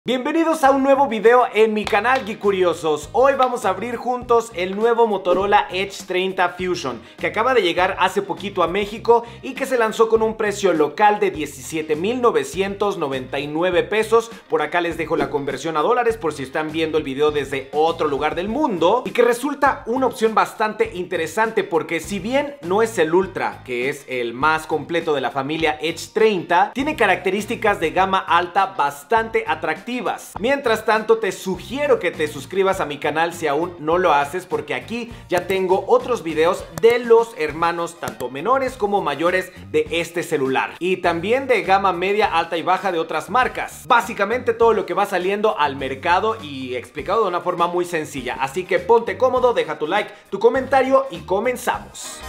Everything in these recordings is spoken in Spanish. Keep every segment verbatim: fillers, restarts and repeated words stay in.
Bienvenidos a un nuevo video en mi canal Geek Curiosos. Hoy vamos a abrir juntos el nuevo Motorola Edge treinta Fusion, que acaba de llegar hace poquito a México y que se lanzó con un precio local de diecisiete mil novecientos noventa y nueve pesos. Por acá les dejo la conversión a dólares por si están viendo el video desde otro lugar del mundo, y que resulta una opción bastante interesante porque si bien no es el Ultra, que es el más completo de la familia Edge treinta, tiene características de gama alta bastante atractivas. Mientras tanto, te sugiero que te suscribas a mi canal si aún no lo haces, porque aquí ya tengo otros videos de los hermanos tanto menores como mayores de este celular, y también de gama media, alta y baja de otras marcas. Básicamente todo lo que va saliendo al mercado y explicado de una forma muy sencilla. Así que ponte cómodo, deja tu like, tu comentario y comenzamos.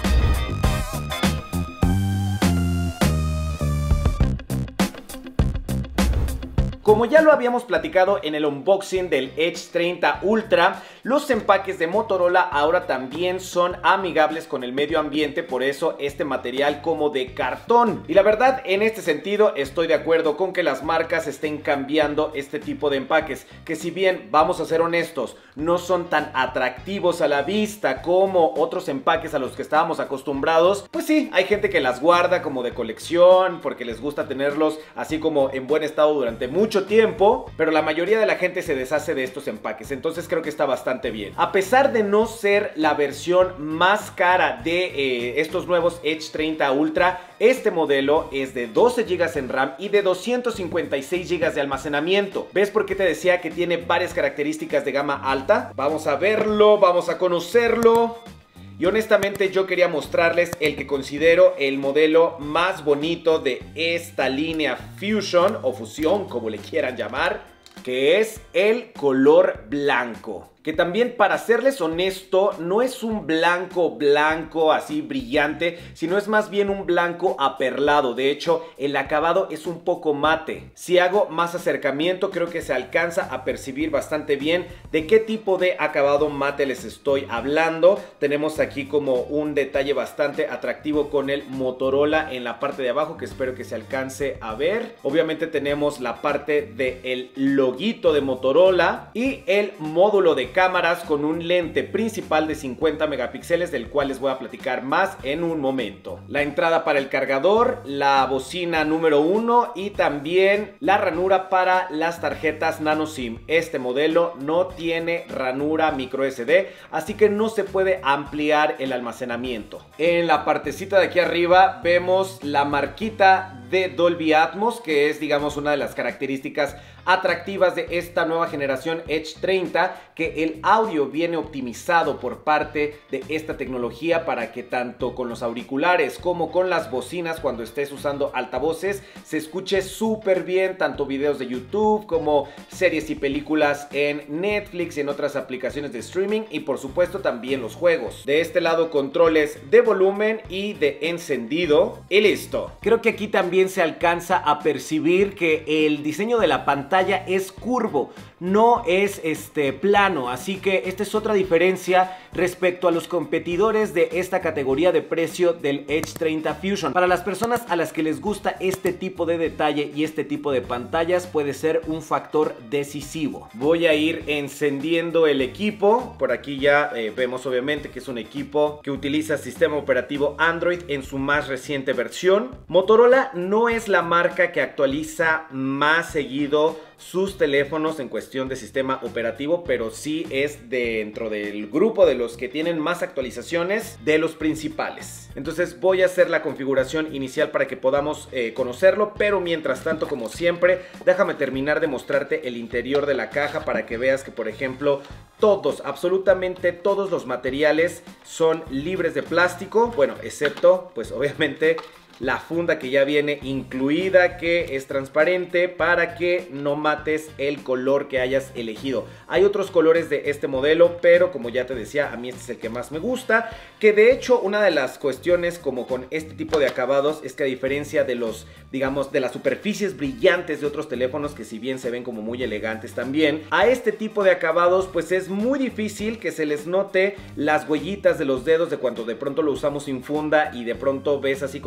Como ya lo habíamos platicado en el unboxing del Edge treinta Ultra, los empaques de Motorola ahora también son amigables con el medio ambiente, por eso este material como de cartón. Y la verdad, en este sentido estoy de acuerdo con que las marcas estén cambiando este tipo de empaques, que si bien, vamos a ser honestos, no son tan atractivos a la vista como otros empaques a los que estábamos acostumbrados, pues sí, hay gente que las guarda como de colección porque les gusta tenerlos así como en buen estado durante mucho tiempo, pero la mayoría de la gente se deshace de estos empaques, entonces creo que está bastante bien. A pesar de no ser la versión más cara de eh, estos nuevos Edge treinta Ultra, este modelo es de doce gigas en RAM y de doscientos cincuenta y seis gigas de almacenamiento. ¿Ves por qué te decía que tiene varias características de gama alta? Vamos a verlo, vamos a conocerlo. Y honestamente yo quería mostrarles el que considero el modelo más bonito de esta línea Fusion o Fusión, como le quieran llamar, que es el color blanco. Que también, para serles honesto, no es un blanco blanco así brillante, sino es más bien un blanco aperlado. De hecho, el acabado es un poco mate. Si hago más acercamiento, creo que se alcanza a percibir bastante bien de qué tipo de acabado mate les estoy hablando. Tenemos aquí como un detalle bastante atractivo con el Motorola en la parte de abajo, que espero que se alcance a ver. Obviamente tenemos la parte del loguito de Motorola y el módulo de cámaras con un lente principal de cincuenta megapíxeles, del cual les voy a platicar más en un momento. La entrada para el cargador, la bocina número uno y también la ranura para las tarjetas nano SIM. Este modelo no tiene ranura micro S D, así que no se puede ampliar el almacenamiento. En la partecita de aquí arriba vemos la marquita de Dolby Atmos, que es, digamos, una de las características atractivas de esta nueva generación Edge treinta, que el audio viene optimizado por parte de esta tecnología para que tanto con los auriculares como con las bocinas, cuando estés usando altavoces, se escuche súper bien, tanto videos de YouTube como series y películas en Netflix y en otras aplicaciones de streaming, y por supuesto también los juegos. De este lado, controles de volumen y de encendido, y listo. Creo que aquí también se alcanza a percibir que el diseño de la pantalla es curvo, no es este plano, así que esta es otra diferencia respecto a los competidores de esta categoría de precio del Edge treinta Fusion. Para las personas a las que les gusta este tipo de detalle y este tipo de pantallas, puede ser un factor decisivo. Voy a ir encendiendo el equipo. Por aquí ya eh, vemos obviamente que es un equipo que utiliza sistema operativo Android en su más reciente versión. Motorola no es la marca que actualiza más seguido sus teléfonos en cuestión de sistema operativo, pero sí es dentro del grupo de los que tienen más actualizaciones de los principales. Entonces voy a hacer la configuración inicial para que podamos eh, conocerlo, pero mientras tanto, como siempre, déjame terminar de mostrarte el interior de la caja para que veas que, por ejemplo, todos, absolutamente todos los materiales son libres de plástico, bueno, excepto, pues obviamente, la funda que ya viene incluida, que es transparente para que no mates el color que hayas elegido. Hay otros colores de este modelo, pero como ya te decía, a mí este es el que más me gusta. Que de hecho, una de las cuestiones como con este tipo de acabados es que, a diferencia de los, digamos, de las superficies brillantes de otros teléfonos, que si bien se ven como muy elegantes también, a este tipo de acabados pues es muy difícil que se les note las huellitas de los dedos de cuando de pronto lo usamos sin funda y de pronto ves así contra la luz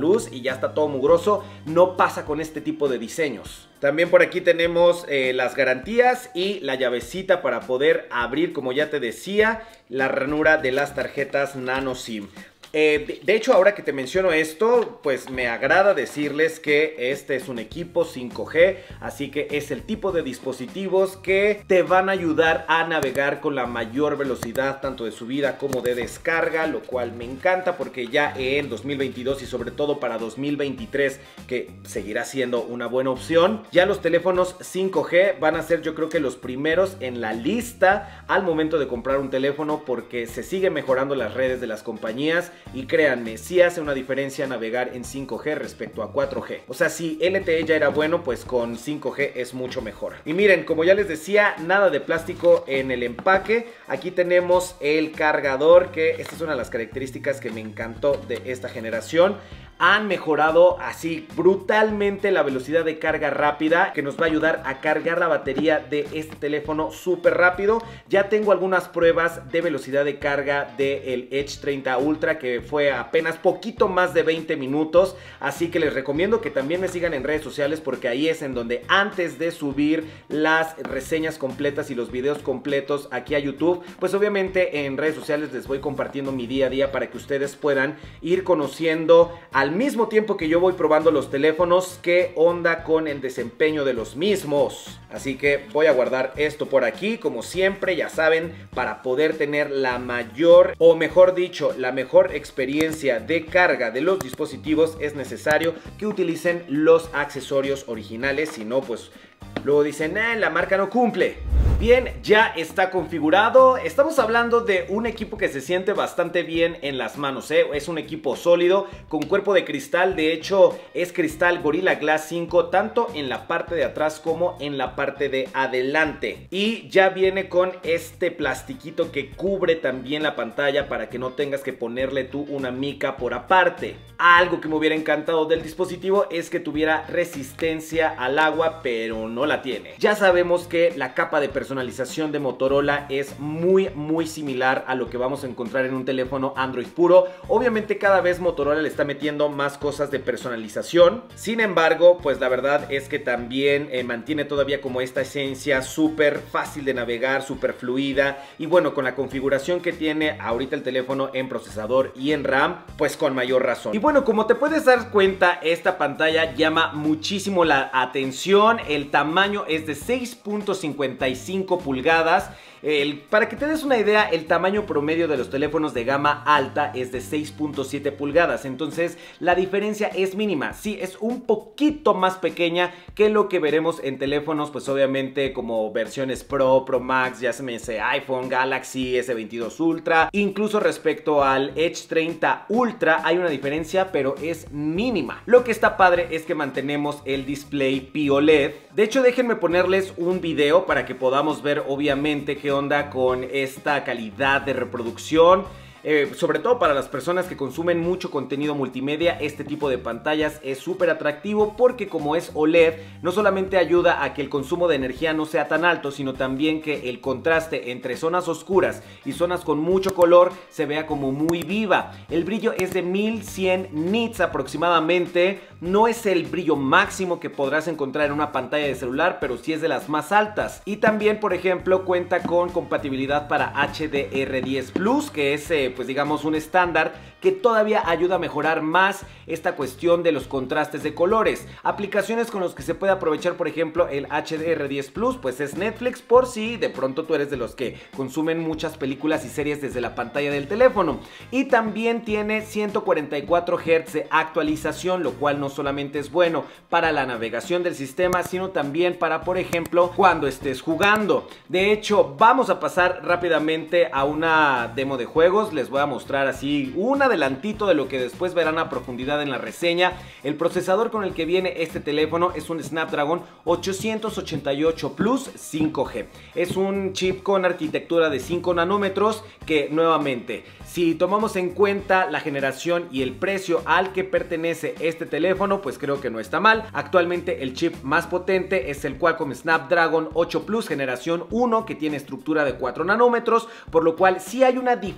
luz y ya está todo mugroso. No pasa con este tipo de diseños. También por aquí tenemos eh, las garantías y la llavecita para poder abrir, como ya te decía, la ranura de las tarjetas nano SIM. Eh, de, de hecho, ahora que te menciono esto, pues me agrada decirles que este es un equipo cinco G, así que es el tipo de dispositivos que te van a ayudar a navegar con la mayor velocidad, tanto de subida como de descarga, lo cual me encanta porque ya en dos mil veintidós y sobre todo para dos mil veintitrés, que seguirá siendo una buena opción, ya los teléfonos cinco G van a ser, yo creo que los primeros en la lista al momento de comprar un teléfono, porque se siguen mejorando las redes de las compañías. Y créanme, sí hace una diferencia navegar en cinco G respecto a cuatro G. O sea, si L T E ya era bueno, pues con cinco G es mucho mejor. Y miren, como ya les decía, nada de plástico en el empaque. Aquí tenemos el cargador, que esta es una de las características que me encantó de esta generación. Han mejorado así brutalmente la velocidad de carga rápida, que nos va a ayudar a cargar la batería de este teléfono súper rápido. Ya tengo algunas pruebas de velocidad de carga del Edge treinta Ultra, que fue apenas poquito más de veinte minutos. Así que les recomiendo que también me sigan en redes sociales, porque ahí es en donde antes de subir las reseñas completas y los videos completos aquí a YouTube, pues obviamente en redes sociales les voy compartiendo mi día a día para que ustedes puedan ir conociendo al Al mismo tiempo que yo voy probando los teléfonos, qué onda con el desempeño de los mismos. Así que voy a guardar esto por aquí, como siempre, ya saben, para poder tener la mayor, o mejor dicho, la mejor experiencia de carga de los dispositivos, es necesario que utilicen los accesorios originales, si no, pues luego dicen, eh, la marca no cumple. Bien, ya está configurado. Estamos hablando de un equipo que se siente bastante bien en las manos, ¿eh? Es un equipo sólido, con cuerpo de cristal. De hecho, es cristal Gorilla Glass cinco, tanto en la parte de atrás como en la parte de adelante. Y ya viene con este plastiquito que cubre también la pantalla, para que no tengas que ponerle tú una mica por aparte. Algo que me hubiera encantado del dispositivo es que tuviera resistencia al agua, pero no la tiene. Ya sabemos que la capa de personalización de Motorola es muy muy similar a lo que vamos a encontrar en un teléfono Android puro. Obviamente cada vez Motorola le está metiendo más cosas de personalización. Sin embargo, pues la verdad es que también eh, mantiene todavía como esta esencia súper fácil de navegar, súper fluida. Y bueno, con la configuración que tiene ahorita el teléfono en procesador y en RAM, pues con mayor razón. Y bueno, como te puedes dar cuenta, esta pantalla llama muchísimo la atención. El tamaño es de seis punto cincuenta y cinco pulgadas. El, para que te des una idea, el tamaño promedio de los teléfonos de gama alta es de seis punto siete pulgadas. Entonces la diferencia es mínima. Sí, es un poquito más pequeña que lo que veremos en teléfonos, pues obviamente como versiones Pro, Pro Max, ya se me dice iPhone, Galaxy S veintidós Ultra. Incluso respecto al Edge treinta Ultra hay una diferencia, pero es mínima. Lo que está padre es que mantenemos el display P O L E D. De hecho, déjenme ponerles un video para que podamos ver obviamente que onda con esta calidad de reproducción. Eh, sobre todo para las personas que consumen mucho contenido multimedia, este tipo de pantallas es súper atractivo, porque como es O L E D, no solamente ayuda a que el consumo de energía no sea tan alto, sino también que el contraste entre zonas oscuras y zonas con mucho color se vea como muy viva. El brillo es de mil cien nits aproximadamente. No es el brillo máximo que podrás encontrar en una pantalla de celular, pero sí es de las más altas. Y también, por ejemplo, cuenta con compatibilidad para H D R diez plus, que es eh, pues digamos un estándar que todavía ayuda a mejorar más esta cuestión de los contrastes de colores. Aplicaciones con las que se puede aprovechar, por ejemplo, el H D R diez plus, pues es Netflix, por si de pronto tú eres de los que consumen muchas películas y series desde la pantalla del teléfono. Y también tiene ciento cuarenta y cuatro hertz de actualización, lo cual no solamente es bueno para la navegación del sistema, sino también para, por ejemplo, cuando estés jugando. De hecho, vamos a pasar rápidamente a una demo de juegos. Les voy a mostrar así un adelantito de lo que después verán a profundidad en la reseña. El procesador con el que viene este teléfono es un Snapdragon ochocientos ochenta y ocho Plus cinco G. Es un chip con arquitectura de cinco nanómetros que, nuevamente, si tomamos en cuenta la generación y el precio al que pertenece este teléfono, pues creo que no está mal. Actualmente el chip más potente es el Qualcomm Snapdragon ocho Plus generación uno, que tiene estructura de cuatro nanómetros, por lo cual sí hay una diferencia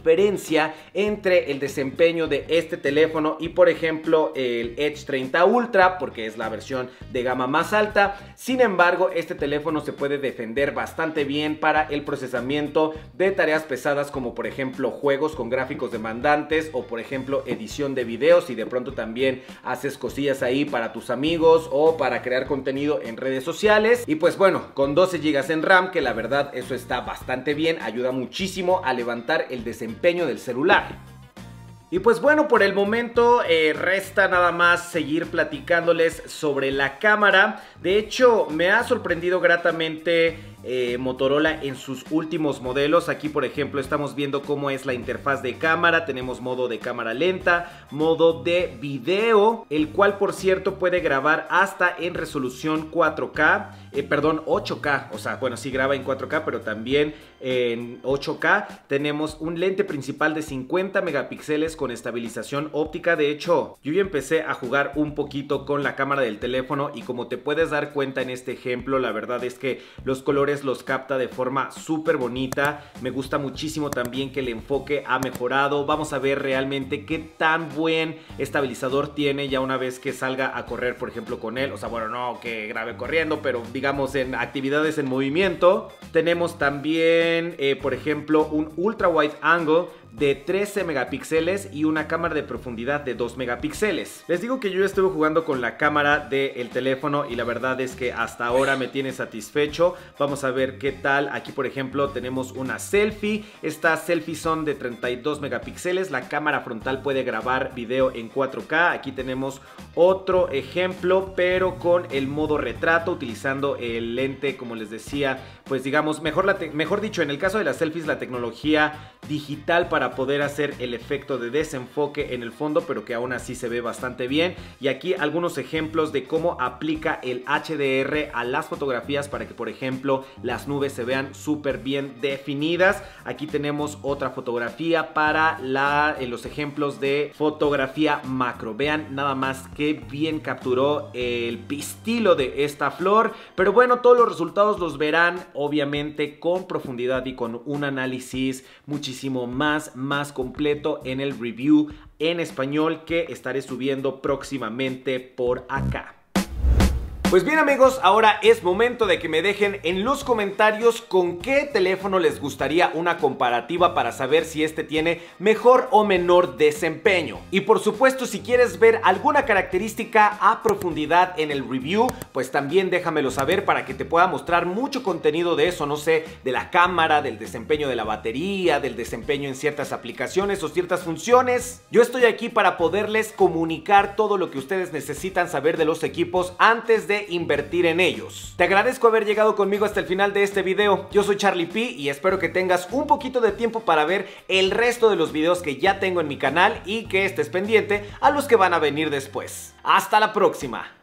diferencia entre el desempeño de este teléfono y por ejemplo el Edge treinta Ultra, porque es la versión de gama más alta. Sin embargo, este teléfono se puede defender bastante bien para el procesamiento de tareas pesadas como por ejemplo juegos con gráficos demandantes o por ejemplo edición de videos, y de pronto también haces cosillas ahí para tus amigos o para crear contenido en redes sociales. Y pues bueno, con doce gigas en RAM, que la verdad eso está bastante bien, ayuda muchísimo a levantar el desempeño del celular. Y pues bueno, por el momento eh, resta nada más seguir platicándoles sobre la cámara. De hecho, me ha sorprendido gratamente eh, Motorola en sus últimos modelos. Aquí por ejemplo estamos viendo cómo es la interfaz de cámara. Tenemos modo de cámara lenta, modo de video, el cual por cierto puede grabar hasta en resolución cuatro K, eh, perdón, ocho K. O sea, bueno, sí graba en cuatro K, pero también en ocho K. Tenemos un lente principal de cincuenta megapíxeles con estabilización óptica. De hecho, yo ya empecé a jugar un poquito con la cámara del teléfono y como te puedes dar cuenta en este ejemplo, la verdad es que los colores los capta de forma súper bonita. Me gusta muchísimo también que el enfoque ha mejorado. Vamos a ver realmente qué tan buen estabilizador tiene ya una vez que salga a correr, por ejemplo, con él. O sea, bueno, no que grabe corriendo, pero digamos en actividades en movimiento. Tenemos también, eh, por ejemplo, un ultra wide angle de trece megapíxeles y una cámara de profundidad de dos megapíxeles. Les digo que yo estuve jugando con la cámara del teléfono y la verdad es que hasta ahora me tiene satisfecho. Vamos a ver qué tal. Aquí por ejemplo tenemos una selfie. Estas selfies son de treinta y dos megapíxeles. La cámara frontal puede grabar video en cuatro K. Aquí tenemos otro ejemplo, pero con el modo retrato, utilizando el lente, como les decía, pues digamos, mejor, la mejor dicho, en el caso de las selfies, la tecnología digital para poder hacer el efecto de desenfoque en el fondo, pero que aún así se ve bastante bien. Y aquí algunos ejemplos de cómo aplica el H D R a las fotografías para que por ejemplo las nubes se vean súper bien definidas. Aquí tenemos otra fotografía para la, eh, los ejemplos de fotografía macro. Vean nada más qué bien capturó el pistilo de esta flor. Pero bueno, todos los resultados los verán obviamente con profundidad y con un análisis muchísimo más más completo en el review en español que estaré subiendo próximamente por acá. Pues bien amigos, ahora es momento de que me dejen en los comentarios con qué teléfono les gustaría una comparativa para saber si este tiene mejor o menor desempeño. Y por supuesto, si quieres ver alguna característica a profundidad en el review, pues también déjamelo saber para que te pueda mostrar mucho contenido de eso, no sé, de la cámara, del desempeño de la batería, del desempeño en ciertas aplicaciones o ciertas funciones. Yo estoy aquí para poderles comunicar todo lo que ustedes necesitan saber de los equipos antes de invertir en ellos. Te agradezco haber llegado conmigo hasta el final de este video. Yo soy Charlie P y espero que tengas un poquito de tiempo para ver el resto de los videos que ya tengo en mi canal y que estés pendiente a los que van a venir después. Hasta la próxima.